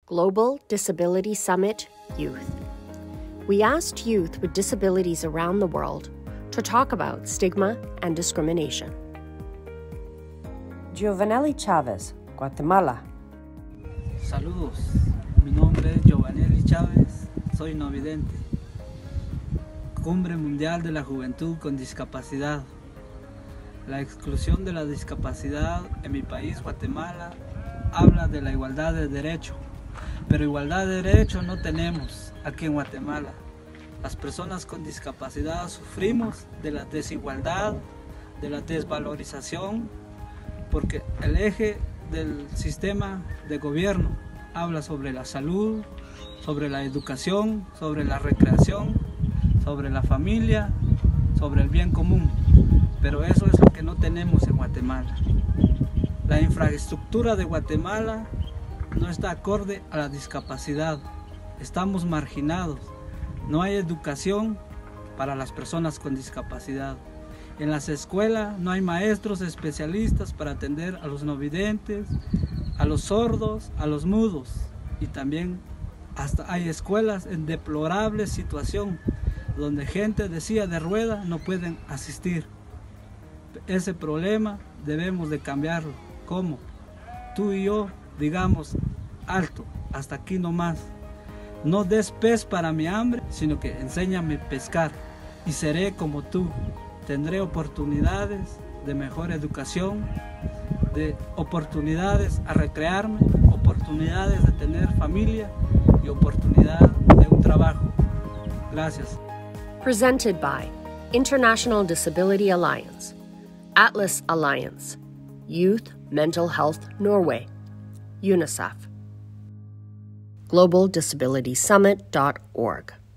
Global Disability Summit Youth. We asked youth with disabilities around the world to talk about stigma and discrimination. Giovanelli Chávez, Guatemala. Saludos, mi nombre es Giovanelli Chávez, soy no vidente. Cumbre Mundial de la Juventud con Discapacidad. La exclusión de la discapacidad en mi país, Guatemala, habla de la igualdad de derecho, pero igualdad de derecho no tenemos aquí en Guatemala. Las personas con discapacidad sufrimos de la desigualdad, de la desvalorización, porque el eje del sistema de gobierno habla sobre la salud, sobre la educación, sobre la recreación, sobre la familia, sobre el bien común, pero eso es lo que no tenemos en Guatemala. La infraestructura de Guatemala no está acorde a la discapacidad, estamos marginados, no hay educación para las personas con discapacidad. En las escuelas no hay maestros especialistas para atender a los no videntes, a los sordos, a los mudos, y también hasta hay escuelas en deplorable situación donde gente de silla de ruedas no pueden asistir. Ese problema debemos de cambiarlo. ¿Cómo? Tú y yo digamos alto, hasta aquí nomás. No des pez para mi hambre, sino que enséñame a pescar y seré como tú. Tendré oportunidades de mejor educación, de oportunidades a recrearme, oportunidades de tener familia y oportunidad de un trabajo. Gracias. Presented by International Disability Alliance, Atlas Alliance, Youth Mental Health Norway, UNICEF, globaldisabilitysummit.org.